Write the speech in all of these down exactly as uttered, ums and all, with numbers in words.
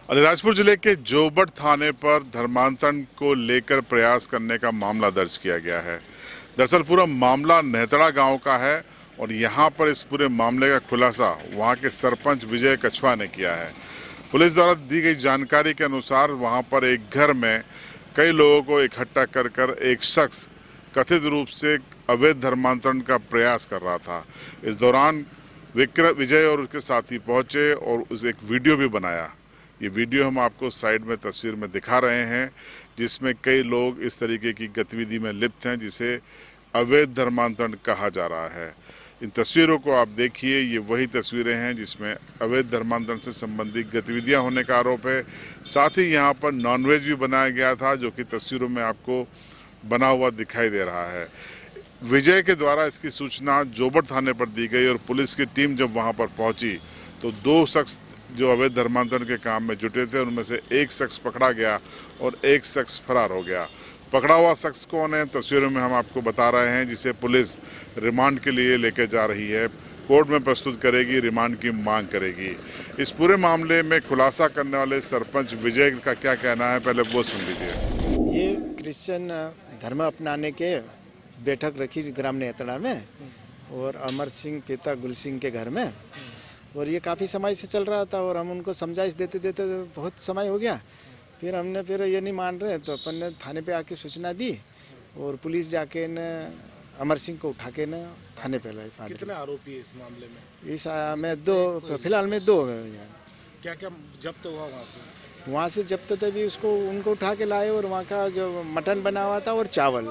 अलीराजपुर जिले के जोबट थाने पर धर्मांतरण को लेकर प्रयास करने का मामला दर्ज किया गया है। दरअसल पूरा मामला नेहतड़ा गांव का है और यहां पर इस पूरे मामले का खुलासा वहां के सरपंच विजय कछवा ने किया है। पुलिस द्वारा दी गई जानकारी के अनुसार वहां पर एक घर में कई लोगों को इकट्ठा कर कर एक शख्स कथित रूप से अवैध धर्मांतरण का प्रयास कर रहा था। इस दौरान विक्रम विजय और उसके साथी पहुंचे और उस एक वीडियो भी बनाया। ये वीडियो हम आपको साइड में तस्वीर में दिखा रहे हैं, जिसमें कई लोग इस तरीके की गतिविधि में लिप्त हैं जिसे अवैध धर्मांतरण कहा जा रहा है। इन तस्वीरों को आप देखिए, ये वही तस्वीरें हैं जिसमें अवैध धर्मांतरण से संबंधित गतिविधियां होने का आरोप है। साथ ही यहाँ पर नॉनवेज भी बनाया गया था, जो कि तस्वीरों में आपको बना हुआ दिखाई दे रहा है। विजय के द्वारा इसकी सूचना जोबट थाने पर दी गई और पुलिस की टीम जब वहाँ पर पहुँची तो दो शख्स जो अवैध धर्मांतरण के काम में जुटे थे उनमें से एक शख्स पकड़ा गया और एक शख्स फरार हो गया। पकड़ा हुआ शख्स कौन है, तस्वीरों में हम आपको बता रहे हैं, जिसे पुलिस रिमांड के लिए लेकर जा रही है, कोर्ट में प्रस्तुत करेगी, रिमांड की मांग करेगी। इस पूरे मामले में खुलासा करने वाले सरपंच विजय का क्या कहना है, पहले वो सुन लीजिए। ये क्रिश्चियन धर्म अपनाने के बैठक रखी ग्राम नेहतड़ा में और अमर सिंह पिता गुल सिंह के घर में, और ये काफ़ी समय से चल रहा था और हम उनको समझाइश देते देते बहुत समय हो गया। फिर हमने फिर ये नहीं मान रहे तो अपन ने थाने पे आके सूचना दी और पुलिस जाके न अमर सिंह को उठा के न थाने पे लाई। कितने आरोपी है इस मामले में? इस में दो, फिलहाल में दो। क्या क्या जब्त हुआ वहाँ से? वहाँ से जब्त तभी उसको उनको उठा के लाए और वहाँ का जो मटन बना हुआ था और चावल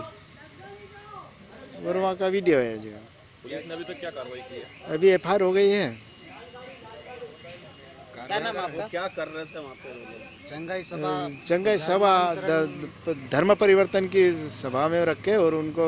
और वहाँ का वीडियो है। जो पुलिस ने अभी तक क्या कार्रवाई की है? अभी एफ आई आर हो गई है। क्या नाम आपका? क्या कर रहे थे वहाँ पे? चंगाई सभा चंगाई सभा धर्म परिवर्तन की सभा में रख के और उनको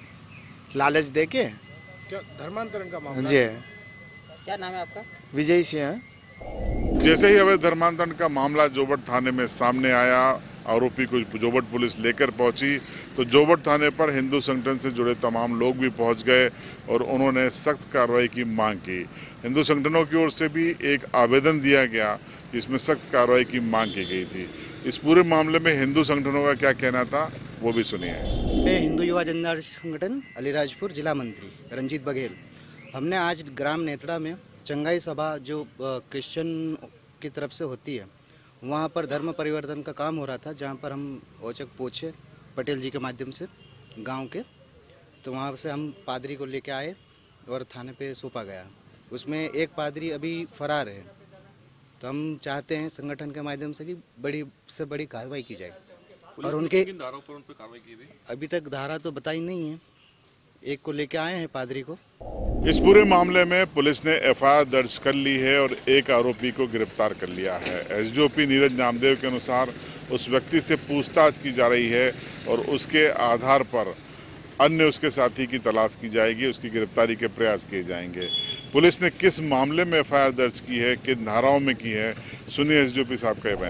लालच दे के। क्या धर्मांतरण का मामला? जी। क्या नाम है आपका? विजय सिंह। जैसे ही अवैध धर्मांतरण का मामला जोबट थाने में सामने आया, आरोपी को जोबट पुलिस लेकर पहुंची तो जोबट थाने पर हिंदू संगठन से जुड़े तमाम लोग भी पहुंच गए और उन्होंने सख्त कार्रवाई की मांग की। हिंदू संगठनों की ओर से भी एक आवेदन दिया गया जिसमें सख्त कार्रवाई की मांग की गई थी। इस पूरे मामले में हिंदू संगठनों का क्या कहना था, वो भी सुनिए। मैं हिंदू युवा जनजाति संगठन अलीराजपुर जिला मंत्री रंजीत बघेल, हमने आज ग्राम नेहतड़ा में चंगाई सभा जो क्रिश्चियन की तरफ से होती है वहाँ पर धर्म परिवर्तन का काम हो रहा था, जहाँ पर हम औचक पहुँचे पटेल जी के माध्यम से गांव के, तो वहाँ से हम पादरी को लेके आए और थाने पे सौंपा गया। उसमें एक पादरी अभी फरार है, तो हम चाहते हैं संगठन के माध्यम से कि बड़ी से बड़ी कार्रवाई की जाए। और उनके धाराओं पर उन पर कार्रवाई की गई? अभी तक धारा तो बताई नहीं है, एक को लेके आए हैं पादरी को। इस पूरे मामले में पुलिस ने एफ आई आर दर्ज कर ली है और एक आरोपी को गिरफ्तार कर लिया है। S D O P Neeraj Namdev के अनुसार उस व्यक्ति से पूछताछ की जा रही है और उसके आधार पर अन्य उसके साथी की तलाश की जाएगी, उसकी गिरफ्तारी के प्रयास किए जाएंगे। पुलिस ने किस मामले में एफ आई आर दर्ज की है, किन धाराओं में की है, सुनिए एस डी ओ पी साहब का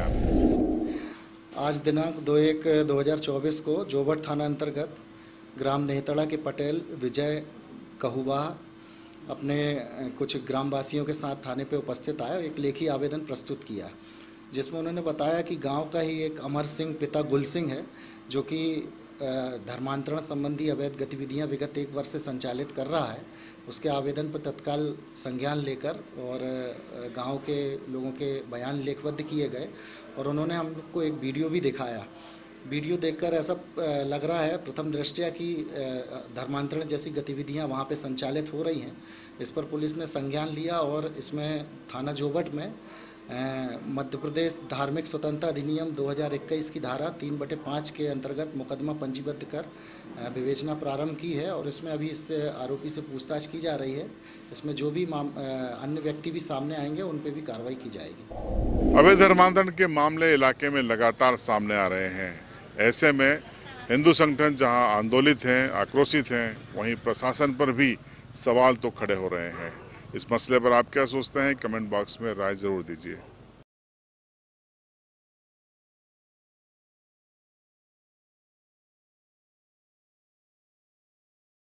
बयान। आज दिनांक दो एक दो हज़ार चौबीस को जोबट थाना अंतर्गत ग्राम नेहतड़ा के पटेल विजय कहुबा अपने कुछ ग्रामवासियों के साथ थाने पे उपस्थित आया, एक लेखी आवेदन प्रस्तुत किया जिसमें उन्होंने बताया कि गांव का ही एक अमर सिंह पिता गुल सिंह है जो कि धर्मांतरण संबंधी अवैध गतिविधियां विगत एक वर्ष से संचालित कर रहा है। उसके आवेदन पर तत्काल संज्ञान लेकर और गांव के लोगों के बयान लेखबद्ध किए गए और उन्होंने हम लोग को एक वीडियो भी दिखाया। वीडियो देखकर ऐसा लग रहा है प्रथम दृष्टया कि धर्मांतरण जैसी गतिविधियां वहां पे संचालित हो रही हैं। इस पर पुलिस ने संज्ञान लिया और इसमें थाना जोबट में मध्य प्रदेश धार्मिक स्वतंत्रता अधिनियम दो हज़ार इक्कीस की धारा तीन बटे पाँच के अंतर्गत मुकदमा पंजीबद्ध कर विवेचना प्रारंभ की है और इसमें अभी इस आरोपी से पूछताछ की जा रही है। इसमें जो भी अन्य व्यक्ति भी सामने आएंगे उन पर भी कार्रवाई की जाएगी। अवैध धर्मांतरण के मामले इलाके में लगातार सामने आ रहे हैं। ऐसे में हिंदू संगठन जहां आंदोलित हैं, आक्रोशित हैं, वहीं प्रशासन पर भी सवाल तो खड़े हो रहे हैं। इस मसले पर आप क्या सोचते हैं, कमेंट बॉक्स में राय जरूर दीजिए।